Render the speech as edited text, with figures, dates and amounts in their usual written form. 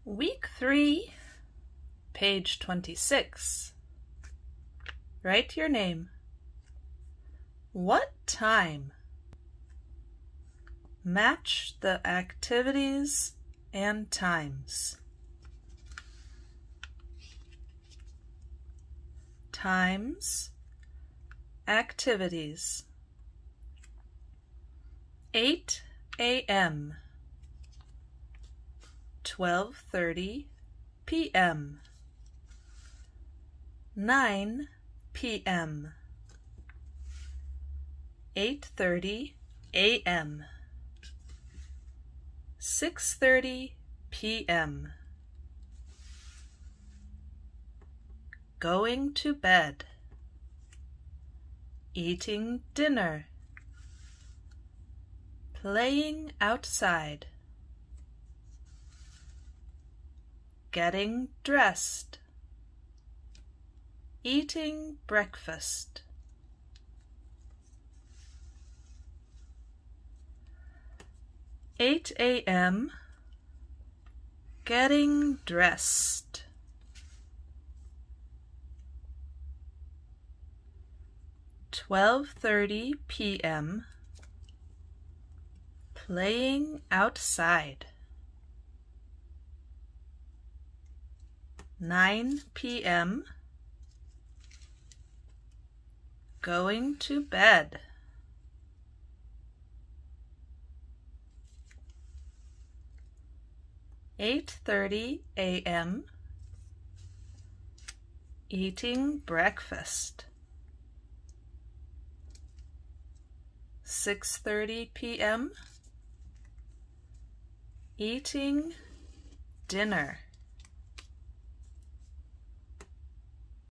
Week 3, page 26. Write your name. What time? Match the activities and times. Times, activities. 8 a.m. 12:30 p.m. 9 p.m. 8:30 a.m. 6:30 p.m. Going to bed. Eating dinner. Playing outside. Getting dressed. Eating breakfast. "8 a.m. Getting dressed. 12:30 p.m. Playing outside. 9 p.m. Going to bed. 8:30 a.m. Eating breakfast. 6:30 p.m. Eating dinner.